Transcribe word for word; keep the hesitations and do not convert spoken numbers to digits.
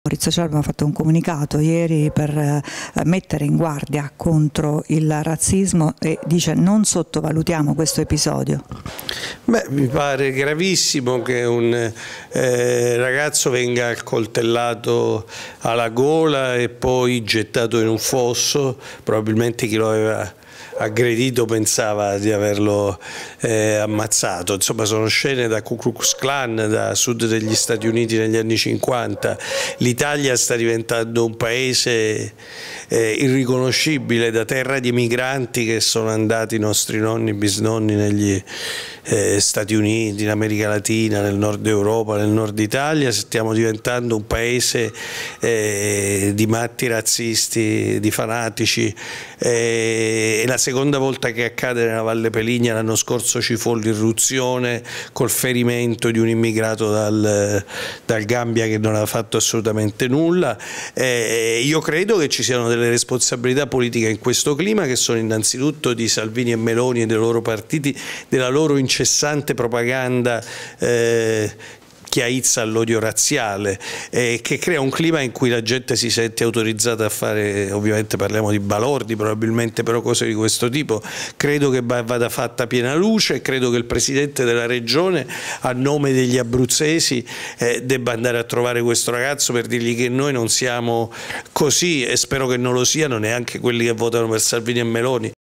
Maurizio Ciarma ha fatto un comunicato ieri per eh, mettere in guardia contro il razzismo e dice: non sottovalutiamo questo episodio. Beh, mi pare gravissimo che un eh, ragazzo venga accoltellato alla gola e poi gettato in un fosso. Probabilmente chi lo aveva aggredito pensava di averlo eh, ammazzato. Insomma, sono scene da Ku Klux Klan, da sud degli Stati Uniti negli anni cinquanta. L'Italia sta diventando un paese eh, irriconoscibile, da terra di emigranti che sono andati i nostri nonni, bisnonni negli eh, Stati Uniti, in America Latina, nel nord Europa, nel nord Italia. Stiamo diventando un paese eh, di matti razzisti, di fanatici, eh, e la seconda volta che accade nella Valle Peligna. L'anno scorso ci fu l'irruzione col ferimento di un immigrato dal, dal Gambia che non ha fatto assolutamente nulla. Eh, io credo che ci siano delle responsabilità politiche in questo clima, che sono innanzitutto di Salvini e Meloni e dei loro partiti, della loro incessante propaganda eh, che aizza all'odio razziale, e che crea un clima in cui la gente si sente autorizzata a fare, ovviamente parliamo di balordi probabilmente, però cose di questo tipo. Credo che vada fatta piena luce, credo che il Presidente della Regione, a nome degli abruzzesi, eh, debba andare a trovare questo ragazzo per dirgli che noi non siamo così, e spero che non lo siano neanche quelli che votano per Salvini e Meloni.